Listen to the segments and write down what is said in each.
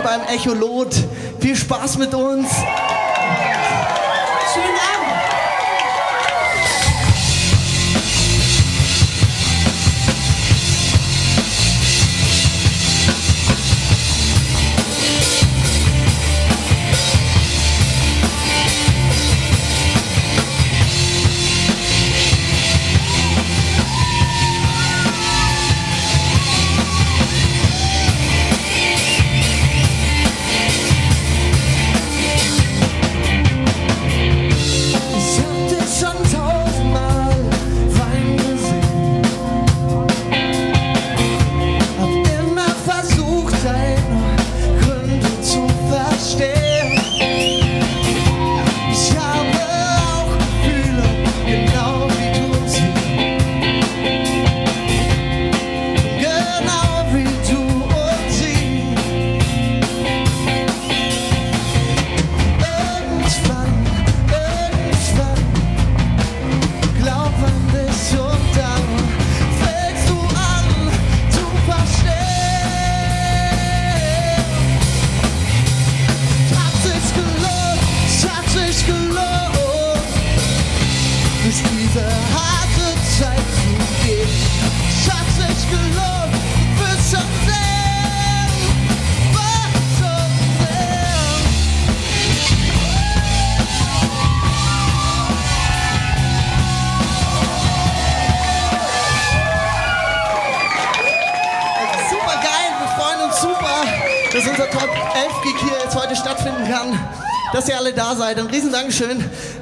beim Echolot. Viel Spaß mit uns. Schönen Abend. Dass unser Top 11 Gig hier jetzt heute stattfinden kann, dass ihr alle da seid. Ein riesen Dankeschön.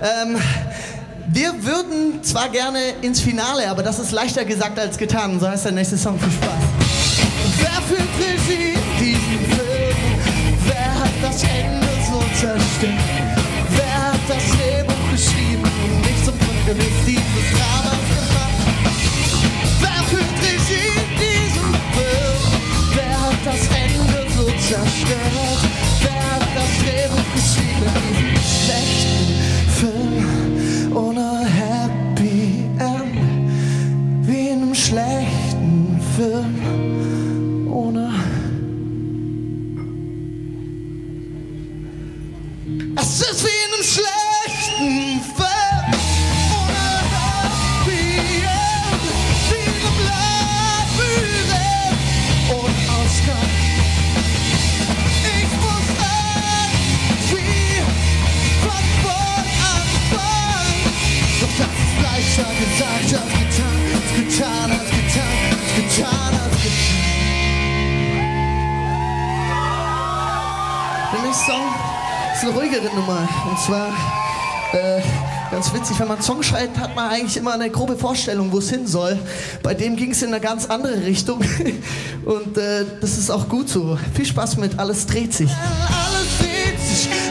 Wir würden zwar gerne ins Finale, aber das ist leichter gesagt als getan. So heißt der nächste Song. Viel Spaß. Wer führt Regie in diesem Film? Wer hat das Ende so zerstört? Wer hat das Drehbuch geschrieben und mich zum Protagonist dieses Dramas gemacht? Wer führt Regie in diesem Film? Wer hat das Ende so zerstört? Wer hat das Drehbuch geschrieben in diesem schlechten Film ohne Happy End? Wie in einem schlechten Film ohne... Es ist wie in einem schlechten Film ohne Happy End, wie in einem Labyrinth ohne Ausgang. Ich muss irgendwie von vorn anfangen. Doch das ist leichter gesagt als getan, als getan, als getan, als getan, als getan. Der nächste Song ist eine ruhigere Nummer. Und zwar, ganz witzig, wenn man einen Song schreibt, hat man eigentlich immer eine grobe Vorstellung, wo es hin soll. Bei dem ging es in eine ganz andere Richtung. Und das ist auch gut so. Viel Spaß mit Alles dreht sich. Alles dreht sich.